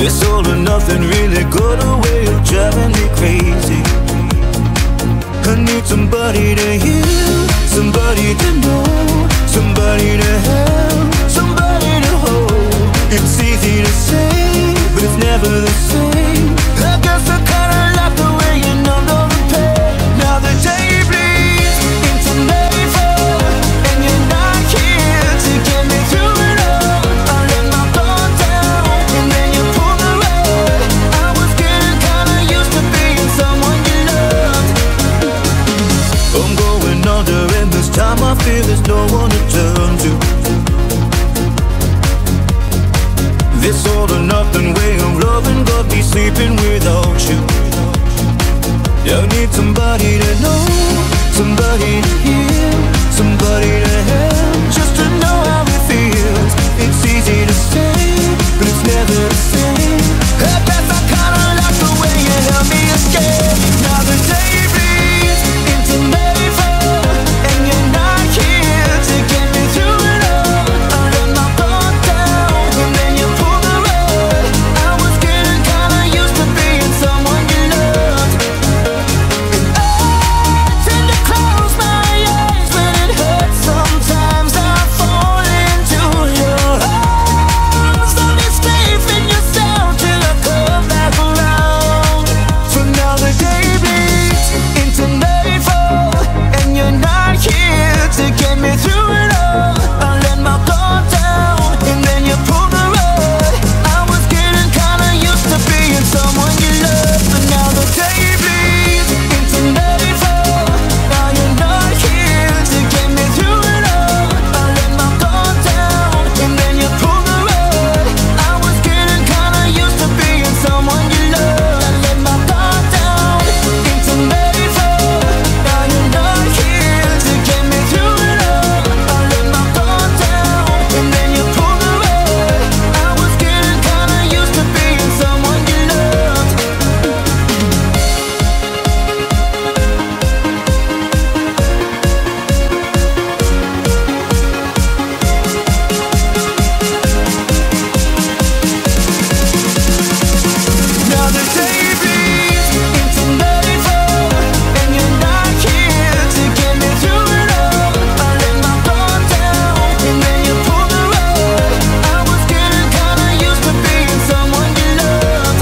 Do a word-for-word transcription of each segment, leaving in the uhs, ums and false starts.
This all or nothing really got a way of driving me crazy. I need somebody to hear, somebody to know, somebody to help, somebody to hold. It's easy to say, but it's never the same. I guess I kinda like the way you numb all the pain. Now the day bleeds into nightfall, and you're not here to get me through it all. I let my guard down, and then you pulled the rug. I was getting kinda used to being someone you loved. I'm going under, and this time I feel there's no one to turn to. This all or nothing way of loving got me sleeping without you. I need somebody to know, somebody to hear, somebody to help, just to know how it feels. It's easy to say, but it's never the same. I guess I kinda like the way you help me escape. Now the day bleeds into nightfall, and you're not here to get me through it all. I let my guard down, and then you pulled the rug. I was getting kinda used to being someone you loved. And I tend to close my eyes when it hurts. Sometimes I fall into your arms. Don't escape in yourself till I come back around. So now the day bleeds into nightfall, and you're not here to get me through it all. I let my guard down, and then you pulled the rug. I was getting kinda used to being someone you loved, but now the day bleeds into nightfall. Now you're not here to get me through it all. I let my guard down, and then you pulled the rug. I was getting kinda used to being someone you loved. I let my guard down into nightfall. Now you're not here to get me through it all. I let my guard down, and then you pulled the rug. I was getting kinda used to being someone you loved. Now the day bleeds into nightfall, and you're not here to get me through it all. I let my guard down, and then you pulled the rug. I was getting kinda used to being someone you loved.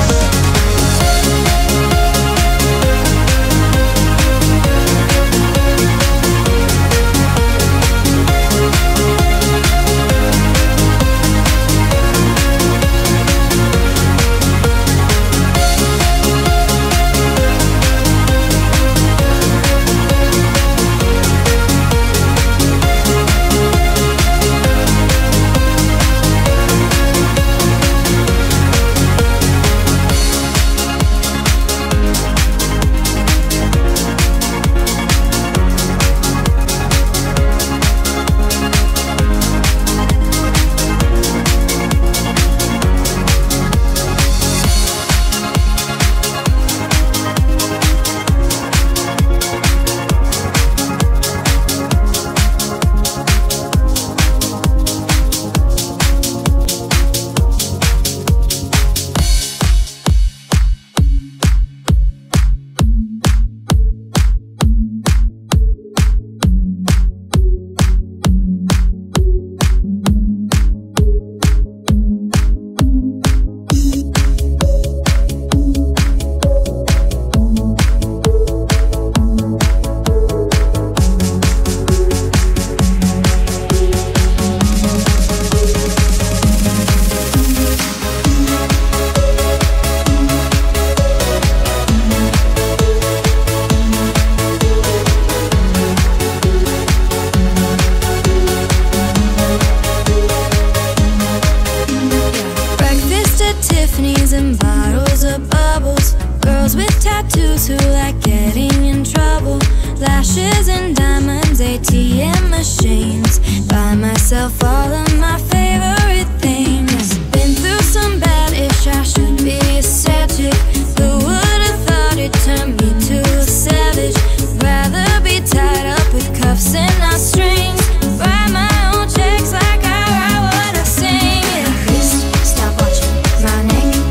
Tiffany's and bottles of bubbles. Girls with tattoos who like getting in trouble. Lashes and diamonds, A T M machines. Buy myself all of my favorite things. Been through some bad ish, I should be a sad chick. Who would've thought it turned me to a savage? Rather be tied up with cuffs and not strings. Write my own checks like I write what I sing. Yeah. Wrist, stop watching my neck.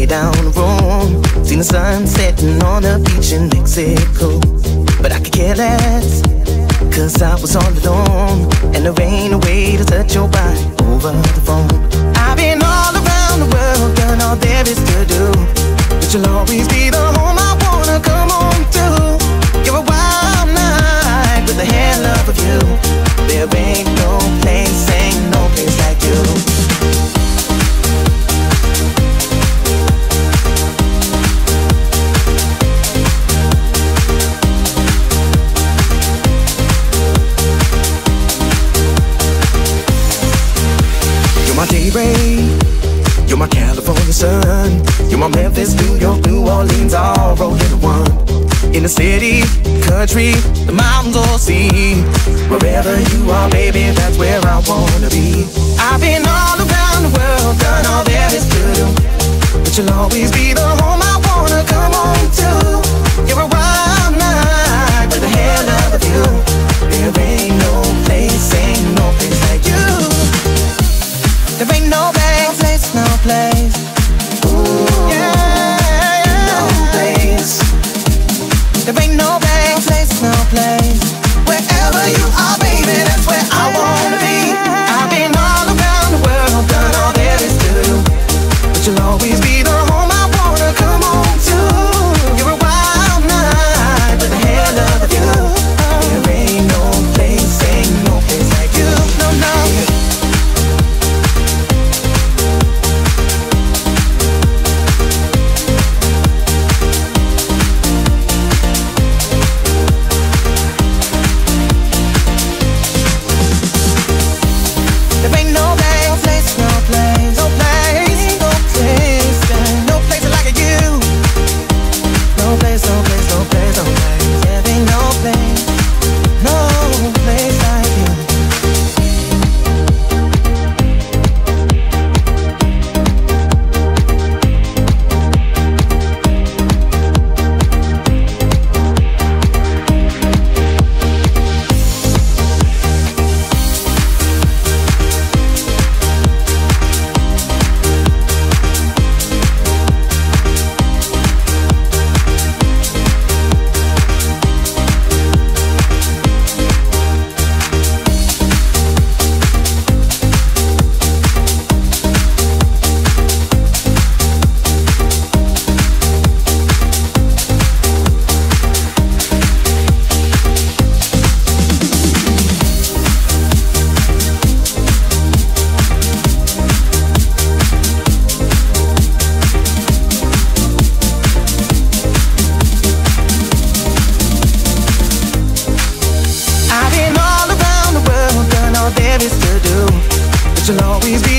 down the road, seen the sun setting on the beach in Mexico. But I could care less, cause I was all alone, and there ain't a way to touch your body over the phone. I've been all around the world, done all there is to do, but you'll always be the home I wanna come home to. You're a wild night with the hair love of you. There ain't no place, ain't no place like you. My daybreak, you're my California sun, you're my Memphis, New York, New Orleans, all rolled into one. In the city, country, the mountains or sea, wherever you are, baby, that's where I wanna be. I've been all around the world, done all there is to do, but you'll always be the home I wanna come home to. You're a wild night with the hair love of you. There ain't no place, ain't no place like you. There ain't no place, no place. Ooh, yeah, yeah, no place. There ain't no place, no place. Wherever you are, baby, that's where I wanna be. I've been all around the world, done all there is to do, but you'll always be the home I wanna come home to. You're a wild night with the hair love of you. There ain't no place, ain't no place like you. No, no. You'll always be